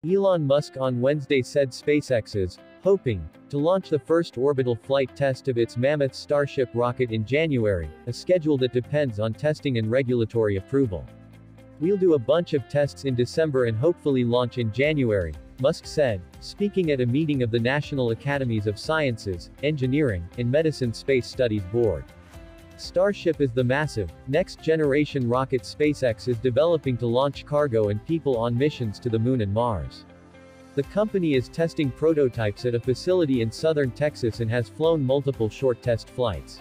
Elon Musk on Wednesday said SpaceX is hoping to launch the first orbital flight test of its mammoth Starship rocket in January, a schedule that depends on testing and regulatory approval. "We'll do a bunch of tests in December and hopefully launch in January," Musk said, speaking at a meeting of the National Academies of Sciences, Engineering, and Medicine Space Studies Board. Starship is the massive, next-generation rocket SpaceX is developing to launch cargo and people on missions to the Moon and Mars. The company is testing prototypes at a facility in southern Texas and has flown multiple short test flights.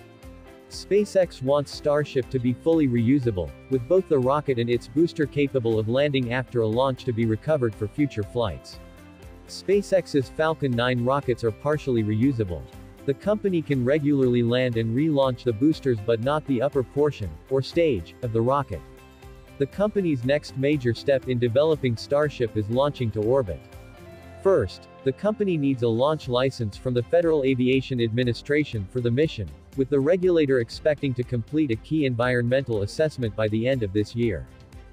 SpaceX wants Starship to be fully reusable, with both the rocket and its booster capable of landing after a launch to be recovered for future flights. SpaceX's Falcon 9 rockets are partially reusable. The company can regularly land and relaunch the boosters but not the upper portion, or stage, of the rocket. The company's next major step in developing Starship is launching to orbit. First, the company needs a launch license from the Federal Aviation Administration for the mission, with the regulator expecting to complete a key environmental assessment by the end of this year.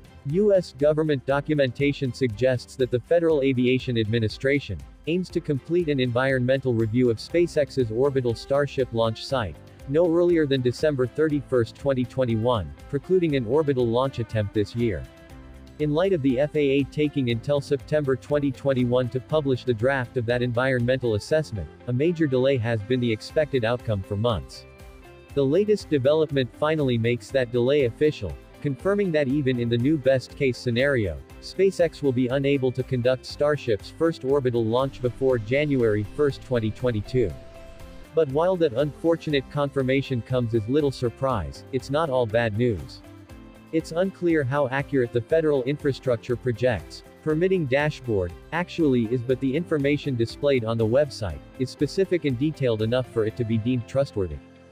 U.S. government documentation suggests that the Federal Aviation Administration aims to complete an environmental review of SpaceX's orbital Starship launch site no earlier than December 31, 2021, precluding an orbital launch attempt this year. In light of the FAA taking until September 2021 to publish the draft of that environmental assessment, a major delay has been the expected outcome for months. The latest development finally makes that delay official, confirming that even in the new best-case scenario, SpaceX will be unable to conduct Starship's first orbital launch before January 1, 2022. But while that unfortunate confirmation comes as little surprise, it's not all bad news. It's unclear how accurate the federal infrastructure projects permitting dashboard actually is, but the information displayed on the website is specific and detailed enough for it to be deemed trustworthy.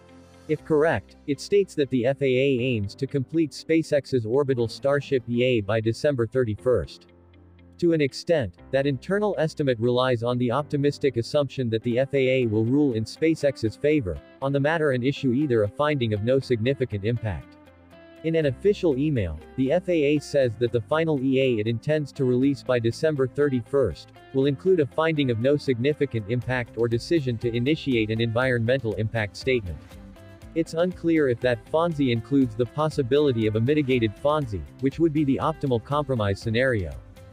If correct, it states that the FAA aims to complete SpaceX's orbital Starship EA by December 31. To an extent, that internal estimate relies on the optimistic assumption that the FAA will rule in SpaceX's favor on the matter and issue either a finding of no significant impact. In an official email, the FAA says that the final EA it intends to release by December 31 will include a finding of no significant impact or decision to initiate an environmental impact statement. It's unclear if that FONSI includes the possibility of a mitigated FONSI, which would be the optimal compromise scenario.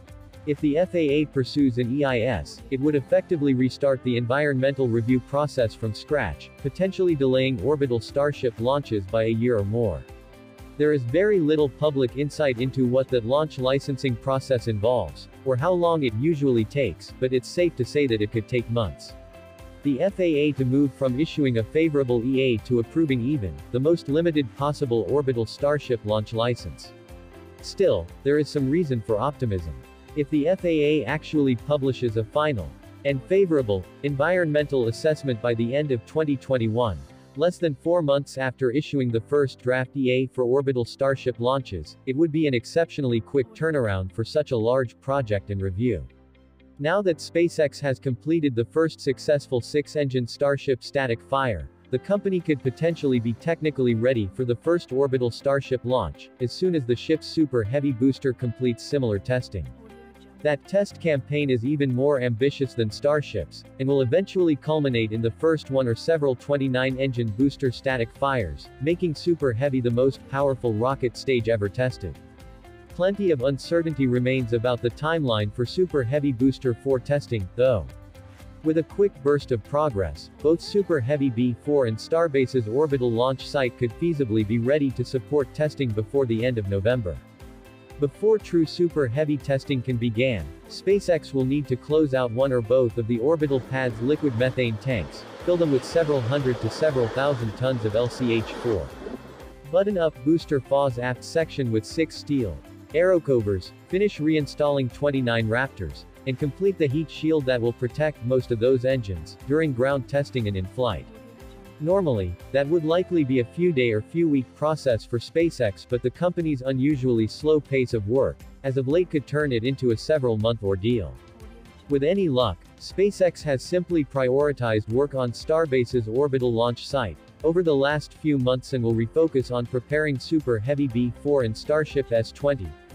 If the FAA pursues an EIS, it would effectively restart the environmental review process from scratch, potentially delaying orbital Starship launches by a year or more. There is very little public insight into what that launch licensing process involves, or how long it usually takes, but it's safe to say that it could take months. The FAA to move from issuing a favorable EA to approving even the most limited possible orbital Starship launch license. Still, there is some reason for optimism. If the FAA actually publishes a final and favorable environmental assessment by the end of 2021, less than 4 months after issuing the first draft EA for orbital Starship launches, it would be an exceptionally quick turnaround for such a large project and review. Now that SpaceX has completed the first successful 6-engine Starship static fire, the company could potentially be technically ready for the first orbital Starship launch, as soon as the ship's Super Heavy booster completes similar testing. That test campaign is even more ambitious than Starship's, and will eventually culminate in the first one or several 29-engine booster static fires, making Super Heavy the most powerful rocket stage ever tested. Plenty of uncertainty remains about the timeline for Super Heavy Booster 4 testing, though. With a quick burst of progress, both Super Heavy B4 and Starbase's orbital launch site could feasibly be ready to support testing before the end of November. Before true Super Heavy testing can begin, SpaceX will need to close out one or both of the orbital pad's liquid methane tanks, fill them with several hundred to several thousand tons of LCH4. Button up booster FAW's aft section with 6 steel aerocovers, finish reinstalling 29 Raptors, and complete the heat shield that will protect most of those engines during ground testing and in flight. Normally, that would likely be a few-day or few-week process for SpaceX, but the company's unusually slow pace of work, as of late, could turn it into a several-month ordeal. With any luck, SpaceX has simply prioritized work on Starbase's orbital launch site over the last few months and will refocus on preparing Super Heavy B4 and Starship S-20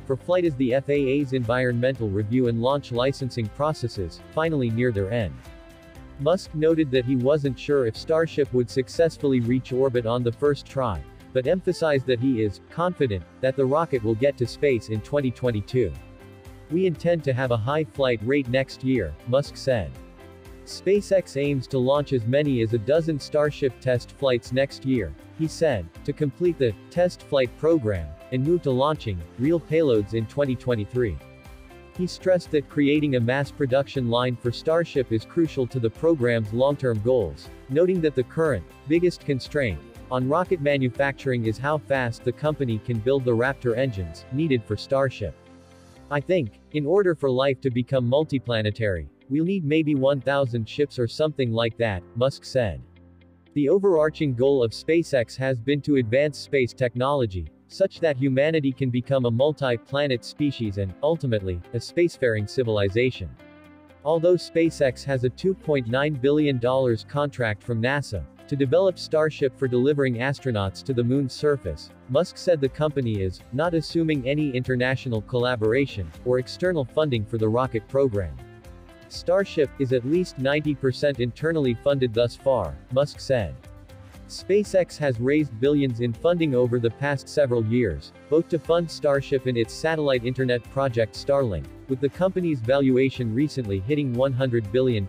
for flight as the FAA's environmental review and launch licensing processes finally near their end. Musk noted that he wasn't sure if Starship would successfully reach orbit on the first try, but emphasized that he is confident that the rocket will get to space in 2022. "We intend to have a high flight rate next year," Musk said. SpaceX aims to launch as many as a dozen Starship test flights next year, he said, to complete the test flight program and move to launching real payloads in 2023. He stressed that creating a mass production line for Starship is crucial to the program's long-term goals, noting that the current, biggest constraint on rocket manufacturing is how fast the company can build the Raptor engines needed for Starship. "I think, in order for life to become multiplanetary, we'll need maybe 1,000 ships or something like that," Musk said. The overarching goal of SpaceX has been to advance space technology, such that humanity can become a multi-planet species and, ultimately, a spacefaring civilization. Although SpaceX has a $2.9 billion contract from NASA to develop Starship for delivering astronauts to the moon's surface, Musk said the company is not assuming any international collaboration or external funding for the rocket program. Starship is at least 90% internally funded thus far, Musk said. SpaceX has raised billions in funding over the past several years, both to fund Starship and its satellite internet project Starlink, with the company's valuation recently hitting $100 billion.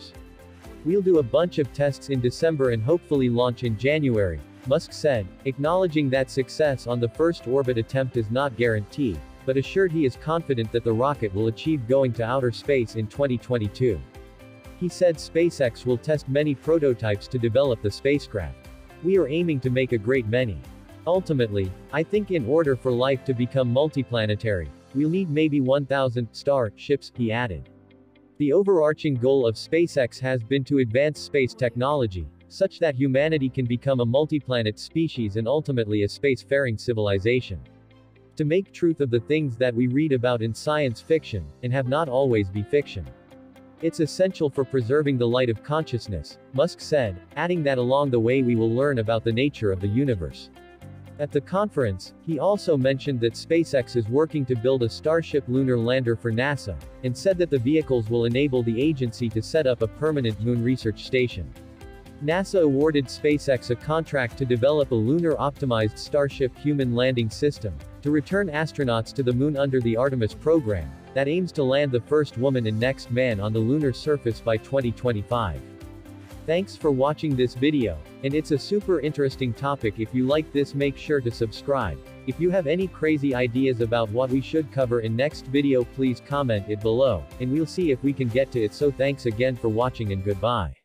"We'll do a bunch of tests in December and hopefully launch in January," Musk said, acknowledging that success on the first orbit attempt is not guaranteed, but assured he is confident that the rocket will achieve going to outer space in 2022. He said SpaceX will test many prototypes to develop the spacecraft. "We are aiming to make a great many. Ultimately, I think in order for life to become multiplanetary, we'll need maybe 1,000 Starships," he added. The overarching goal of SpaceX has been to advance space technology, such that humanity can become a multi-planet species and ultimately a spacefaring civilization. To make truth of the things that we read about in science fiction, and have not always be fiction. "It's essential for preserving the light of consciousness," Musk said, adding that along the way we will learn about the nature of the universe. At the conference, he also mentioned that SpaceX is working to build a Starship lunar lander for NASA, and said that the vehicles will enable the agency to set up a permanent moon research station. NASA awarded SpaceX a contract to develop a lunar-optimized Starship human landing system, to return astronauts to the moon under the Artemis program, that aims to land the first woman and next man on the lunar surface by 2025. Thanks for watching this video, and it's a super interesting topic. If you like this, make sure to subscribe. If you have any crazy ideas about what we should cover in next video, please comment it below, and we'll see if we can get to it. So thanks again for watching and goodbye.